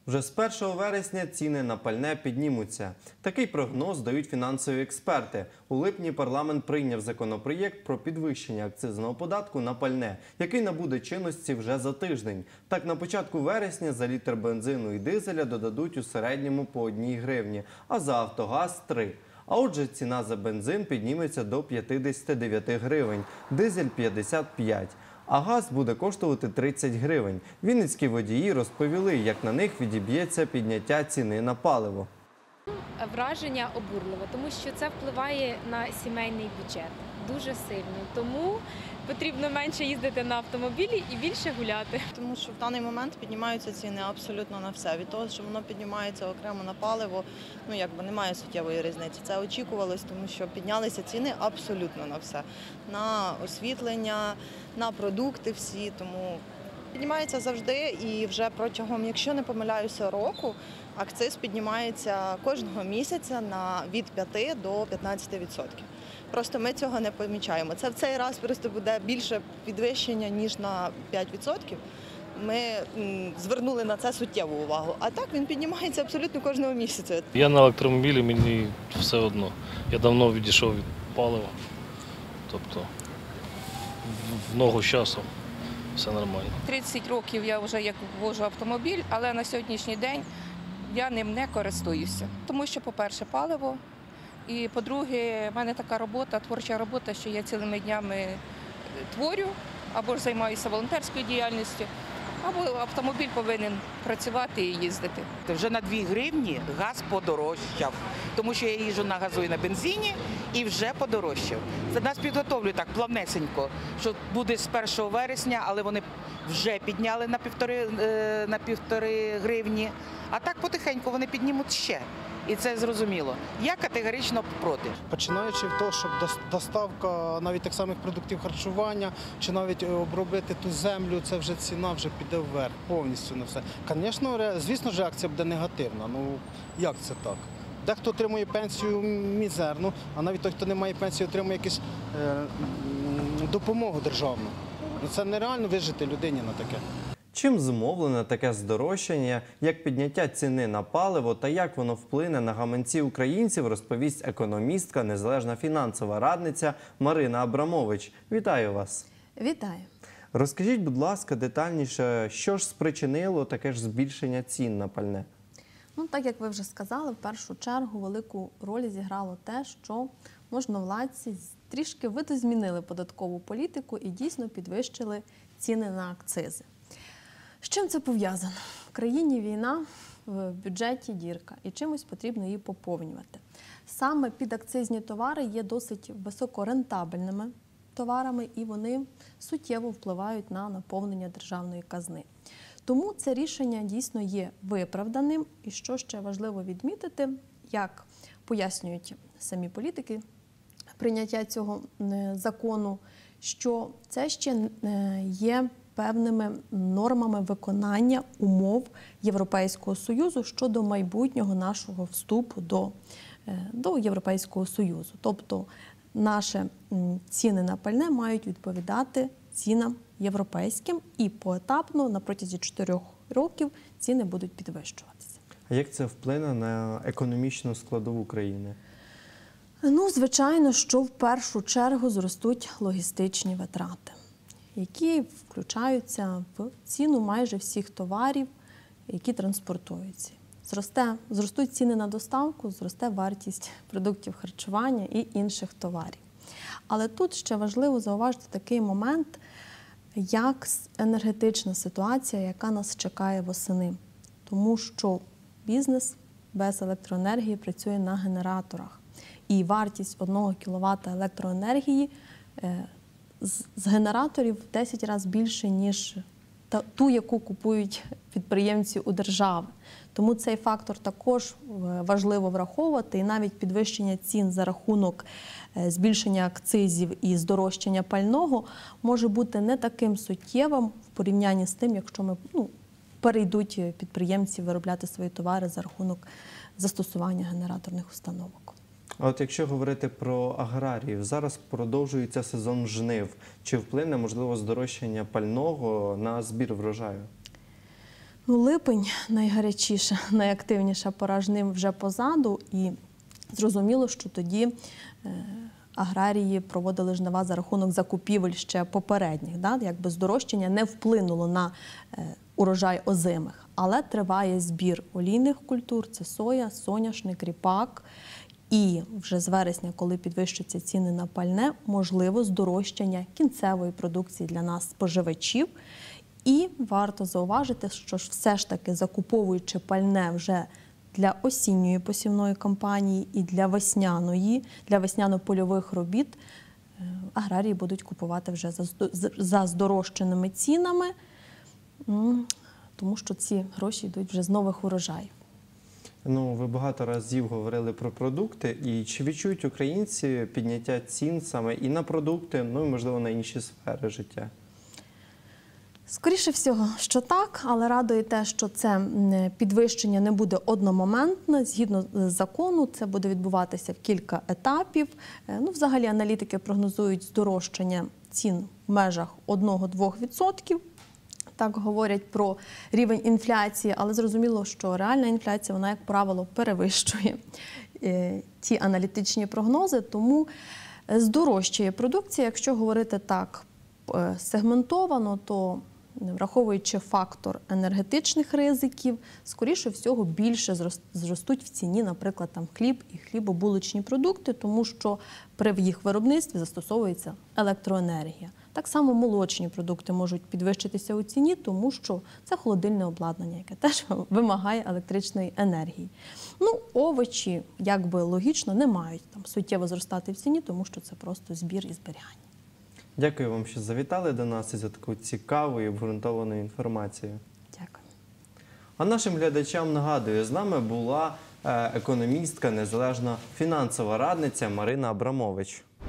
Вже з 1 вересня ціни на пальне піднімуться. Такий прогноз дають фінансові експерти. У липні парламент прийняв законопроєкт про підвищення акцизного податку на пальне, який набуде чинності вже за тиждень. Так, на початку вересня за літр бензину і дизеля додадуть у середньому по 1 гривні, а за автогаз – 3. А отже, ціна за бензин підніметься до 59 гривень, дизель – 55. А газ буде коштувати 30 гривень. Вінницькі водії розповіли, як на них відіб'ється підняття ціни на паливо. Враження обурливе, тому що це впливає на сімейний бюджет дуже сильно. Тому потрібно менше їздити на автомобілі і більше гуляти. Тому що в даний момент піднімаються ціни абсолютно на все. Від того, що воно піднімається окремо на паливо, немає суттєвої різниці. Це очікувалось, тому що піднялися ціни абсолютно на все. На освітлення, на продукти всі, тому піднімається завжди і вже протягом, якщо не помиляюся, року, акциз піднімається кожного місяця від 5 до 15%. Просто ми цього не помічаємо. Це в цей раз просто буде більше підвищення, ніж на 5%. Ми звернули на це суттєву увагу. А так він піднімається абсолютно кожного місяця. Я на електромобілі, мені все одно. Я давно відійшов від палива. Тобто в ногу часу все нормально. 30 років я вже як вожу автомобіль, але на сьогоднішній день я ним не користуюся. Тому що, по-перше, паливо, і, по-друге, в мене така робота, творча робота, що я цілими днями творю, або ж займаюся волонтерською діяльністю, або автомобіль повинен працювати і їздити. Вже на 2 гривні газ подорожчав, тому що я їжджу на газу і на бензині, і вже подорожчав. Це нас підготовлюють так плавнесенько, що буде з 1 вересня, але вони вже підняли на 1,5 гривні, а так потихеньку вони піднімуть ще. І це зрозуміло. Я категорично проти. Починаючи від того, щоб доставка навіть тих самих продуктів харчування, чи навіть обробити ту землю, це вже ціна вже піде вверх, повністю на все. Звісно ж, реакція буде негативна. Як це так? Дехто отримує пенсію мізерну, а навіть той, хто не має пенсії, отримує якусь допомогу державну. Це нереально вижити людині на таке. Чим зумовлене таке здорожчання, як підняття ціни на паливо та як воно вплине на гаманці українців, розповість економістка, незалежна фінансова радниця Марина Абрамович. Вітаю вас! Вітаю! Розкажіть, будь ласка, детальніше, що ж спричинило таке ж збільшення цін на пальне? Так як ви вже сказали, в першу чергу велику роль зіграло те, що можновладці трішки видозмінили податкову політику і дійсно підвищили ціни на акцизи. З чим це пов'язано? В країні війна, в бюджеті дірка, і чимось потрібно її поповнювати. Саме підакцизні товари є досить високорентабельними товарами, і вони суттєво впливають на наповнення державної казни. Тому це рішення дійсно є виправданим. І що ще важливо відмітити, як пояснюють самі політики прийняття цього закону, що це ще є певними нормами виконання умов Європейського Союзу щодо майбутнього нашого вступу до Європейського Союзу. Тобто наші ціни на пальне мають відповідати цінам європейським і поетапно на протязі 4 років ціни будуть підвищуватися. А як це вплине на економічну складову країни? Звичайно, що в першу чергу зростуть логістичні витрати, які включаються в ціну майже всіх товарів, які транспортуються. Зростуть ціни на доставку, зросте вартість продуктів харчування і інших товарів. Але тут ще важливо зауважити такий момент, як енергетична ситуація, яка нас чекає восени. Тому що бізнес без електроенергії працює на генераторах. І вартість 1 кВт електроенергії з генераторів в 10 разів більше, ніж ту, яку купують підприємці у держави. Тому цей фактор також важливо враховувати, і навіть підвищення цін за рахунок збільшення акцизів і здорожчання пального може бути не таким суттєвим в порівнянні з тим, якщо перейдуть підприємці виробляти свої товари за рахунок застосування генераторних установок. А от якщо говорити про аграріїв, зараз продовжується сезон жнив. Чи вплине, можливо, здорожчання пального на збір врожаю? Ну, липень найгарячіша, найактивніша пора жнив вже позаду, і зрозуміло, що тоді аграрії проводили жнива за рахунок закупівель ще попередніх. Да? Якби здорожчання не вплинуло на урожай озимих, але триває збір олійних культур – це соя, соняшник, ріпак. І вже з вересня, коли підвищаться ціни на пальне, можливо здорожчання кінцевої продукції для нас, споживачів. І варто зауважити, що ж все ж таки закуповуючи пальне вже для осінньої посівної кампанії і для весняно-польових робіт, аграрії будуть купувати вже за здорожчаними цінами, тому що ці гроші йдуть вже з нових урожаїв. Ну, ви багато разів говорили про продукти. І чи відчують українці підняття цін саме і на продукти, ну і, можливо, на інші сфери життя? Скоріше всього, що так, але радує те, що це підвищення не буде одномоментне. Згідно закону, це буде відбуватися в кілька етапів. Ну, взагалі, аналітики прогнозують здорожчання цін в межах 1-2%. Так говорять про рівень інфляції, але зрозуміло, що реальна інфляція, вона, як правило, перевищує ті аналітичні прогнози, тому здорожчає продукція. Якщо говорити так сегментовано, то враховуючи фактор енергетичних ризиків, скоріше всього більше зростуть в ціні, наприклад, там хліб і хлібобулочні продукти, тому що при їх виробництві застосовується електроенергія. Так само молочні продукти можуть підвищитися у ціні, тому що це холодильне обладнання, яке теж вимагає електричної енергії. Ну, овочі, якби логічно, не мають там суттєво зростати в ціні, тому що це просто збір і зберігання. Дякую вам, що завітали до нас і за таку цікаву і обґрунтовану інформацію. Дякую. А нашим глядачам нагадую, з нами була економістка, незалежна фінансова радниця Марина Абрамович.